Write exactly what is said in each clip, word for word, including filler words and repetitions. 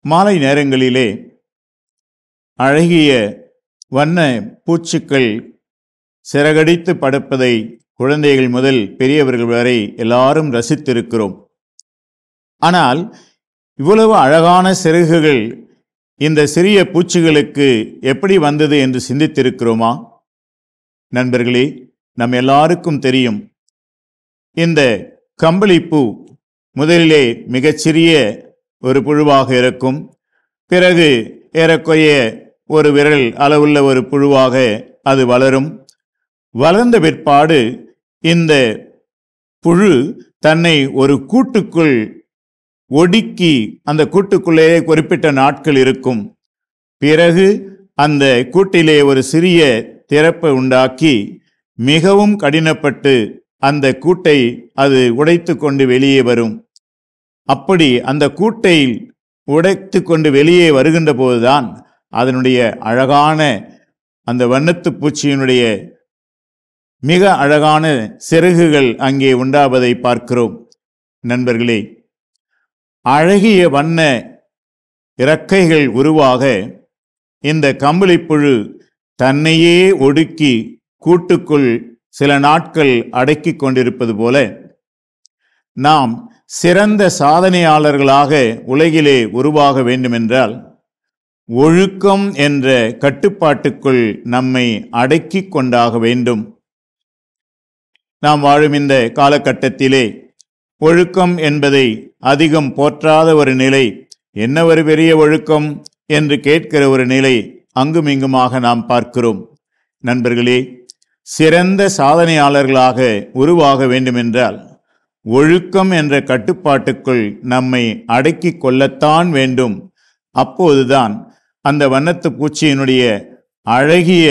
மாலை நேரங்களிலே அழகிய வண்ண பூச்சிக்கள் சிறகடித்து படுப்பதை குழந்தைகள் முதல் பெரியவர்கள் வரை எல்லாரும் ரசித்திருக்கிறோம். ஆனால் இவ்வளவு அழகான சிறகுகள் இந்த சிறிய பூச்சிகளுக்கு எப்படி வந்தது என்று சிந்தித்திருக்கிறோமா? நண்பர்களே, நம் எல்லாருக்கும் தெரியும், இந்த கம்பளிப்பூ முதலிலே மிகச்சிறிய ஒரு புழுவாக இருக்கும். பிறகு ஏறக்குறைய ஒரு விரல் அளவுள்ள ஒரு புழுவாக அது வளரும். வளர்ந்த பிற்பாடு இந்த புழு தன்னை ஒரு கூட்டுக்குள் ஒடுக்கி அந்த கூட்டுக்குள்ளே குறிப்பிட்ட நாட்கள் இருக்கும். பிறகு அந்த கூட்டிலே ஒரு சிறிய திறப்பை உண்டாக்கி மிகவும் கடினப்பட்டு அந்த கூட்டை அது உடைத்து கொண்டு வெளியே வரும். அப்படி அந்த கூட்டை உடைத்து கொண்டு வெளியே வருகின்ற போதுதான் அதனுடைய அழகான அந்த வண்ணத்து பூச்சியினுடைய மிக அழகான சிறகுகள் அங்கே உண்டாவதை பார்க்கிறோம். நண்பர்களே, அழகிய வண்ண இறக்கைகள் உருவாக இந்த கம்பளிப்புழு தன்னையே ஒடுக்கி கூட்டுக்குள் சில நாட்கள் அடக்கி கொண்டிருப்பது போல நாம் சிறந்த சாதனையாளர்களாக உலகிலே உருவாக வேண்டுமென்றால் ஒழுக்கம் என்ற கட்டுப்பாட்டுக்குள் நம்மை அடக்கி கொண்டாக வேண்டும். நாம் வாழும் இந்த காலகட்டத்திலே ஒழுக்கம் என்பதை அதிகம் போற்றாத ஒரு நிலை, என்ன ஒரு பெரிய ஒழுக்கம் என்று கேட்கிற ஒரு நிலை அங்குமிங்குமாக நாம் பார்க்கிறோம். நண்பர்களே, சிறந்த சாதனையாளர்களாக உருவாக வேண்டுமென்றால் ஒழுக்கம் என்ற கட்டுப்பாட்டுக்குள் நம்மை அடக்கி கொள்ளத்தான் வேண்டும். அப்போதுதான் அந்த வண்ணத்து பூச்சியினுடைய அழகிய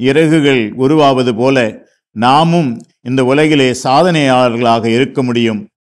இறகுகள் உருவாவது போல நாமும் இந்த உலகிலே சாதனையாளர்களாக இருக்க முடியும்.